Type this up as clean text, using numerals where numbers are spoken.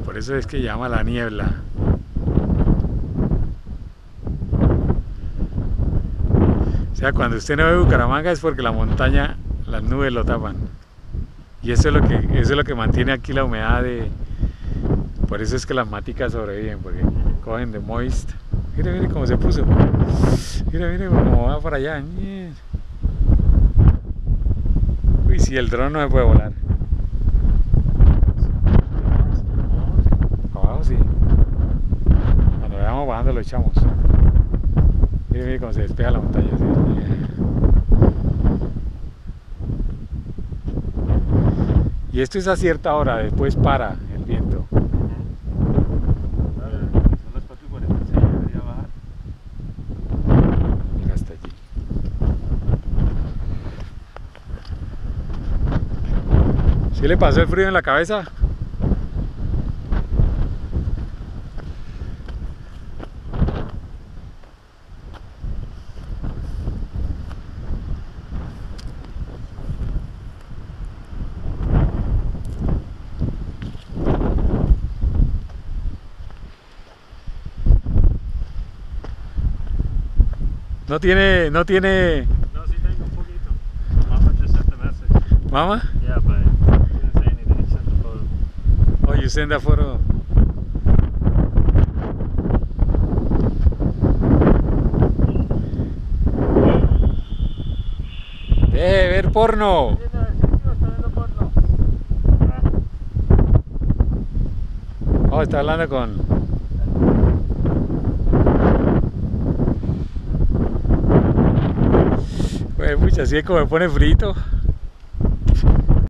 Por eso es que llama la niebla. O sea, cuando usted no ve Bucaramanga es porque la montaña, las nubes lo tapan. Y eso es lo que mantiene aquí la humedad de... Por eso es que las maticas sobreviven, porque cogen de moist. Mire, mire cómo se puso. Mire, mire cómo va para allá. Uy, si el dron no se puede volar. Abajo sí. Cuando veamos bajando lo echamos. Mire, mire cómo se despega la montaña. ¿Sí? Y esto es a cierta hora, después para el viento. Son las 4:46, debería bajar. Mira hasta allí. ¿Sí le pasó el frío en la cabeza? No tiene... No, sí tengo un poquito. Mama just sent the message. ¿Mama? Yeah, but he didn't say anything. He sent the photo. Oh, you send a photo. Ver porno. Oh, está hablando con... Pues, pucha, así es como me pone frito.